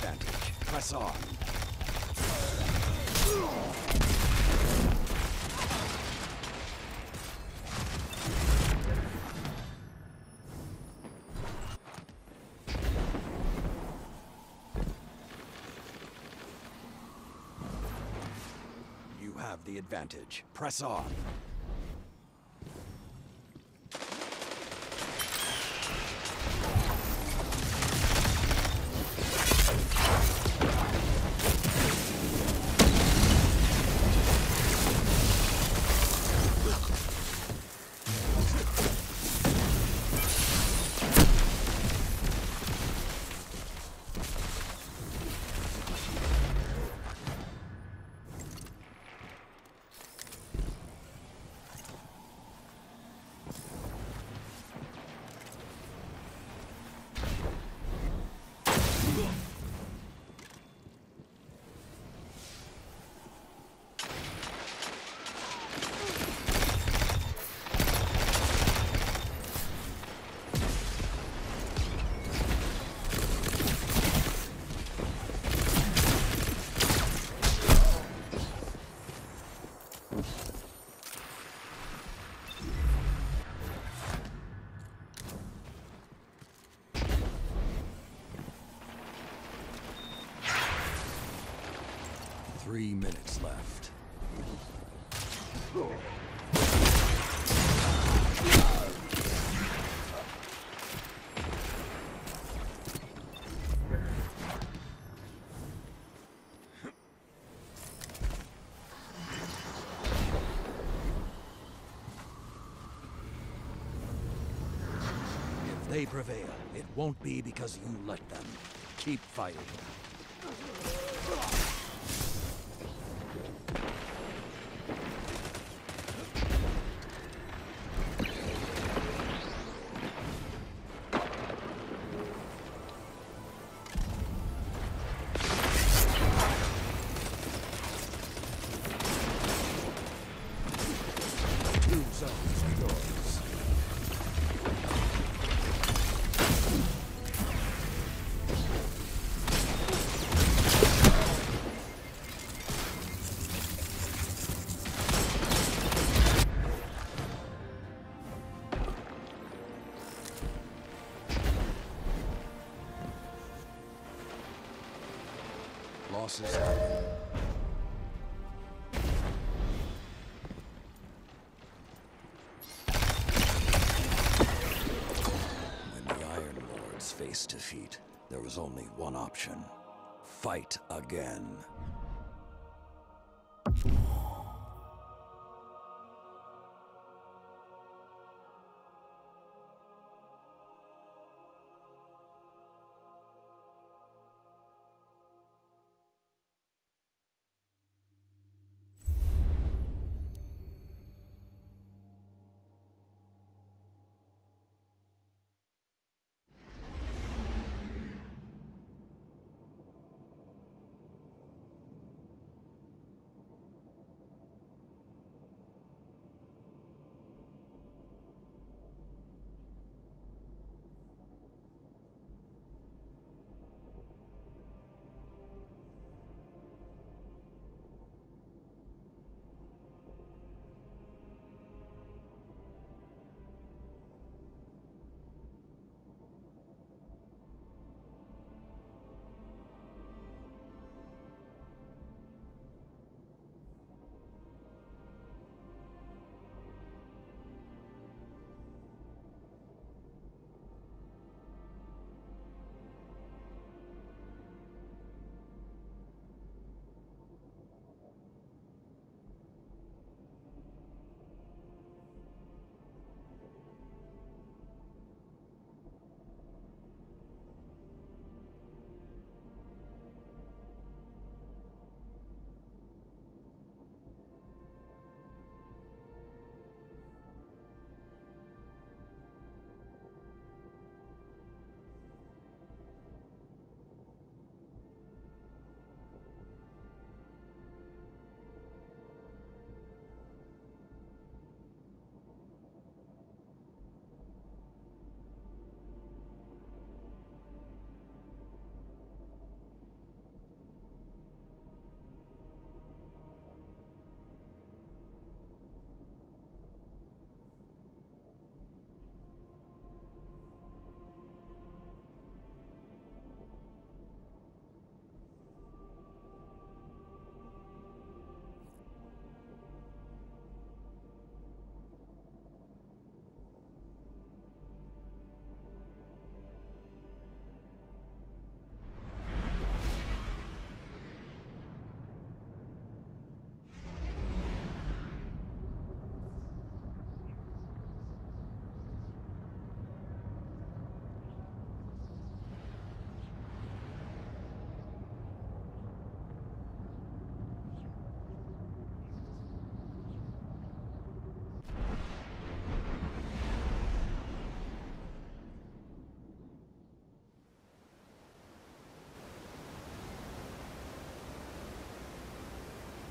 advantage. Press on. You have the advantage. Press on. Three minutes left. If they prevail, it won't be because you let them. Keep fighting. Losses. When the Iron Lords faced defeat, there was only one option. Fight again.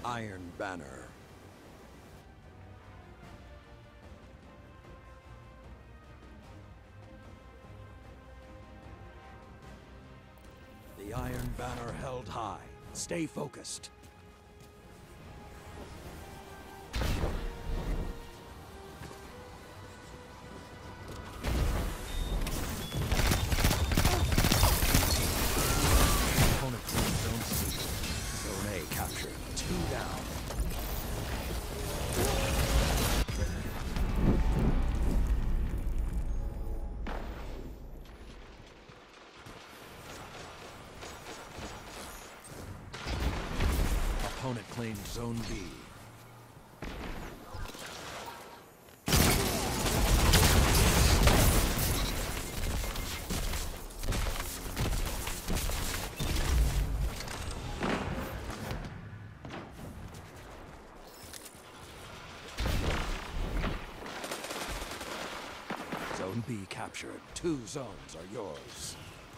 Iron Banner. The Iron Banner held high. Stay focused. Opponent claims Zone C. Zone A captured. 2 down. Opponent claims Zone B. Zone B captured. 2 zones are yours.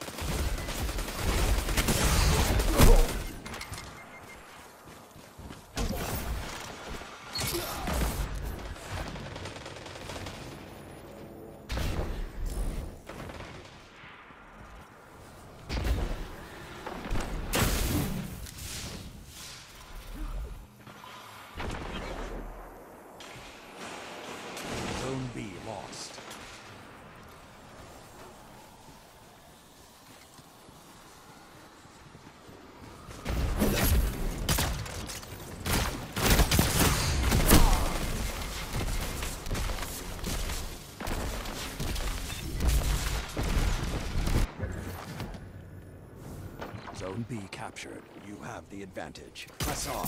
Zone B lost. Zone B captured. You have the advantage. Press on.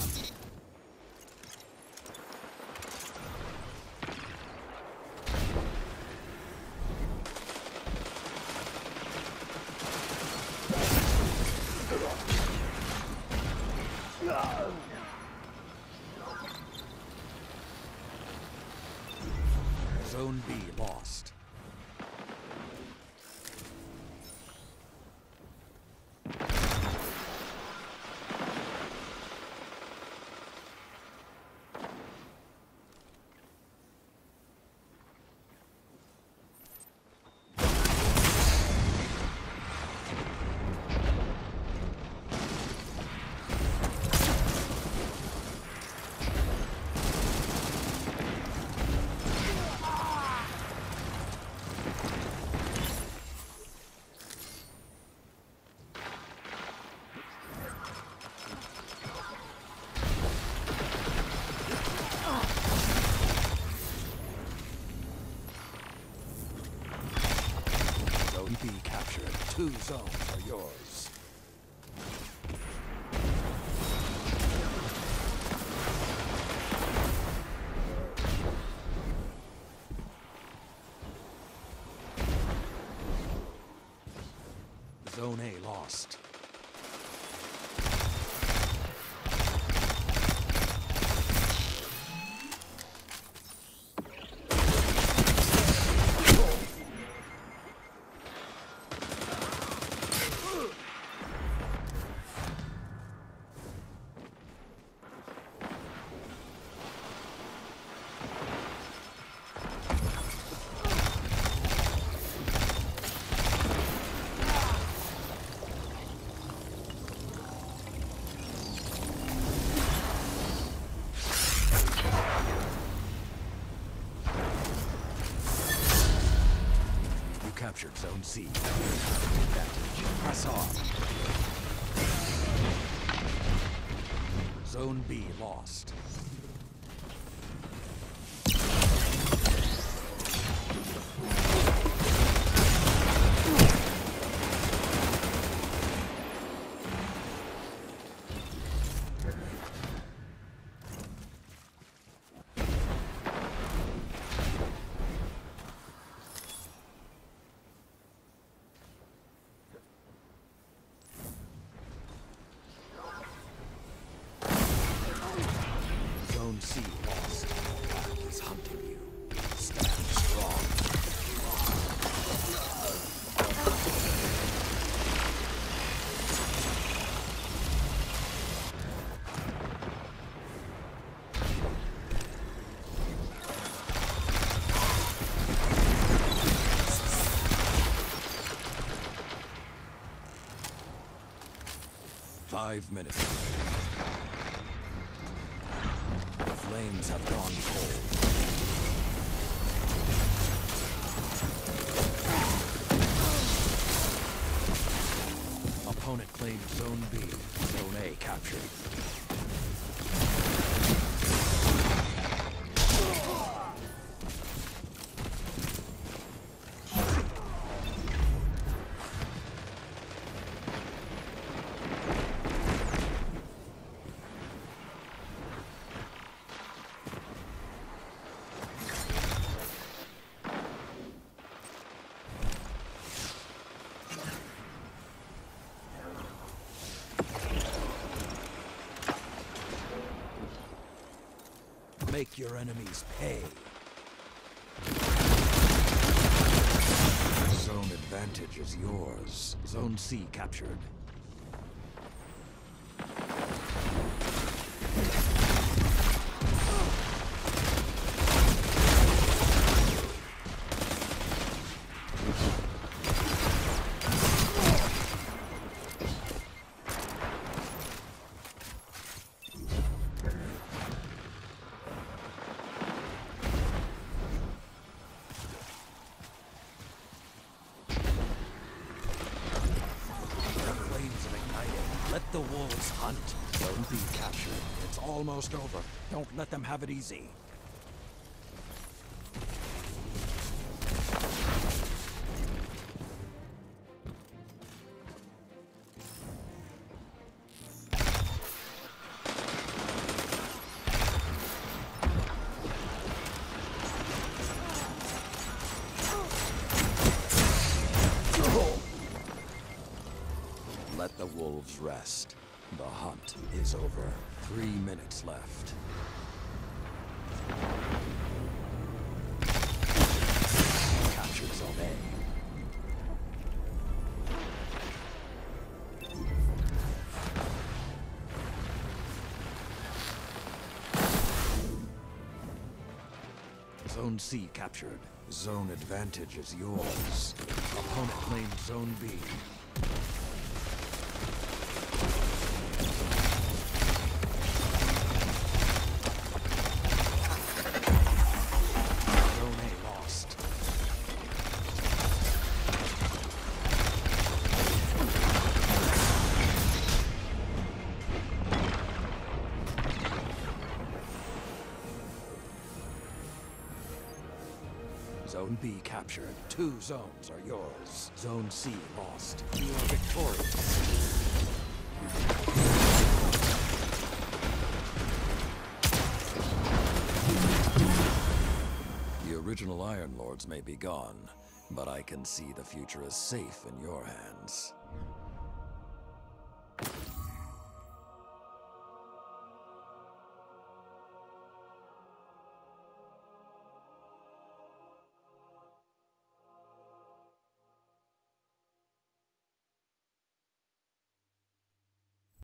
Zone B lost. Zone B captured. 2 zones are yours. Zone A lost. Captured Zone C. Advantage. Press on. Zone B lost. Zone C lost. Black is hunting you. Stand strong. 5 minutes. The flames have gone cold. Opponent claimed Zone B. Zone A captured. Make your enemies pay. Zone advantage is yours. Zone C captured. Let the wolves hunt. Zone B captured. It's almost over. Don't let them have it easy. Let the wolves rest. The hunt is over. 3 minutes left. Captured Zone A. Zone C captured. Zone advantage is yours. Opponent claimed Zone B. Zone B captured. 2 zones are yours. Zone C lost. You are victorious. The original Iron Lords may be gone, but I can see the future is safe in your hands.